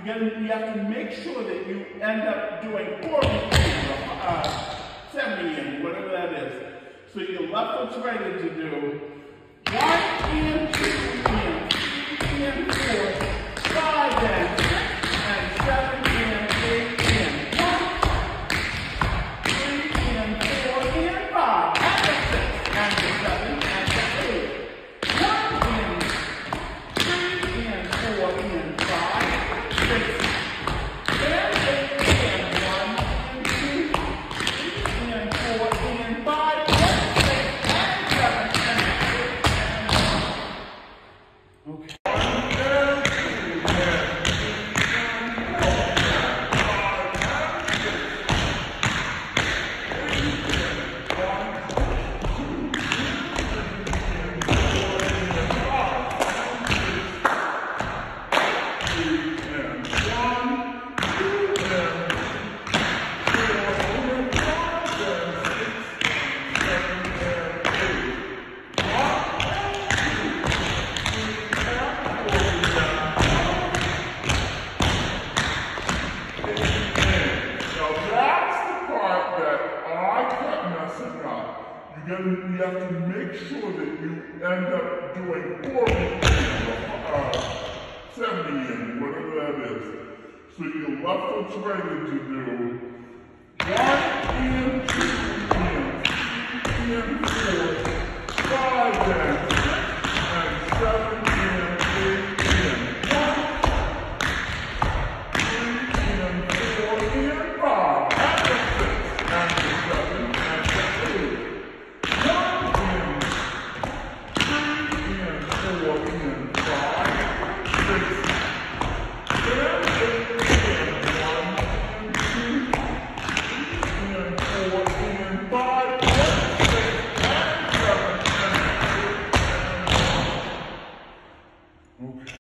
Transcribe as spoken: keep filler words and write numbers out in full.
gotta, you have to make sure that you end up doing four uh, seventy in, whatever that is. So your left foot's ready to do one and two and three and four, five and six and seven and eight and one, three and four and five and the six and the seven and the eight. One and three and four and five, six and eight and one and two, three and four and five. Okay. Then you have to make sure that you end up doing four uh, seventy in, whatever that is. So your left foot's ready to do one and two and three and four, five and six and seven